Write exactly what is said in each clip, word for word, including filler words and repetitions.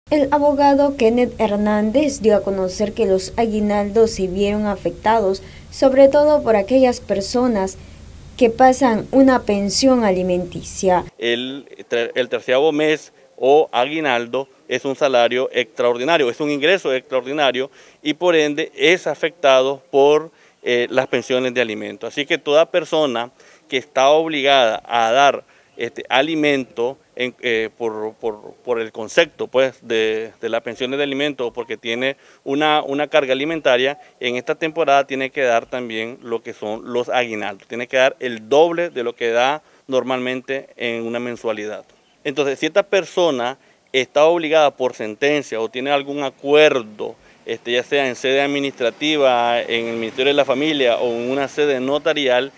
El abogado Kenneth Hernández dio a conocer que los aguinaldos se vieron afectados, sobre todo por aquellas personas que pasan una pensión alimenticia. El, el terciavo mes o aguinaldo es un salario extraordinario, es un ingreso extraordinario y por ende es afectado por eh, las pensiones de alimento. Así que toda persona que está obligada a dar este alimento en, eh, por, por, por el concepto pues, de, de las pensiones de alimento, porque tiene una, una carga alimentaria, en esta temporada tiene que dar también lo que son los aguinaldos, tiene que dar el doble de lo que da normalmente en una mensualidad. Entonces, si esta persona está obligada por sentencia o tiene algún acuerdo, este, ya sea en sede administrativa, en el Ministerio de la Familia o en una sede notarial,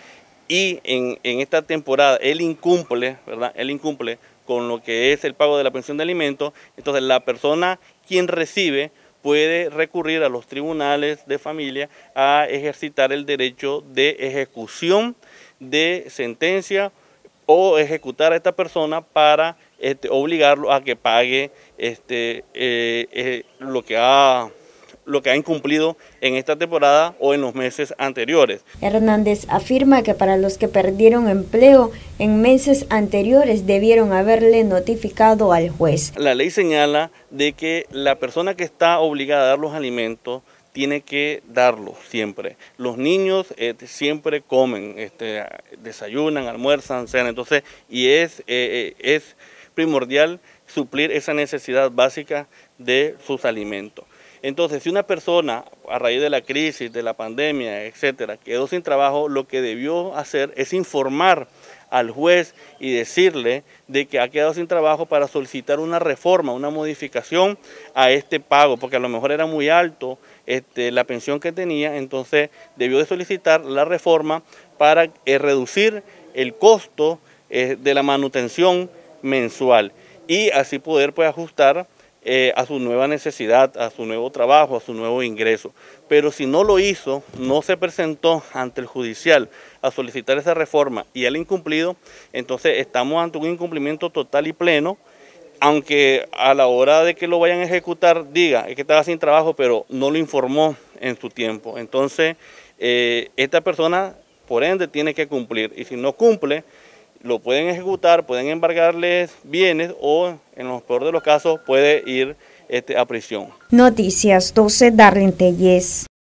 y en, en esta temporada él incumple, ¿verdad? Él incumple con lo que es el pago de la pensión de alimentos, entonces la persona quien recibe puede recurrir a los tribunales de familia a ejercitar el derecho de ejecución de sentencia o ejecutar a esta persona para este, obligarlo a que pague este, eh, eh, lo que ha... lo que ha incumplido en esta temporada o en los meses anteriores. Hernández afirma que para los que perdieron empleo en meses anteriores debieron haberle notificado al juez. La ley señala de que la persona que está obligada a dar los alimentos tiene que darlos siempre. Los niños eh, siempre comen, este, desayunan, almuerzan, cenan, entonces, y es, eh, es primordial suplir esa necesidad básica de sus alimentos. Entonces, si una persona, a raíz de la crisis, de la pandemia, etcétera, quedó sin trabajo, lo que debió hacer es informar al juez y decirle de que ha quedado sin trabajo para solicitar una reforma, una modificación a este pago, porque a lo mejor era muy alto este, la pensión que tenía, entonces debió de solicitar la reforma para eh, reducir el costo eh, de la manutención mensual y así poder pues ajustar Eh, a su nueva necesidad, a su nuevo trabajo, a su nuevo ingreso. Pero si no lo hizo, no se presentó ante el judicial a solicitar esa reforma y él incumplido, entonces estamos ante un incumplimiento total y pleno, aunque a la hora de que lo vayan a ejecutar diga es que estaba sin trabajo, pero no lo informó en su tiempo. Entonces, eh, esta persona, por ende, tiene que cumplir y si no cumple, lo pueden ejecutar, pueden embargarles bienes o, en los peores de los casos, puede ir este, a prisión. Noticias doce, Darlene Telles.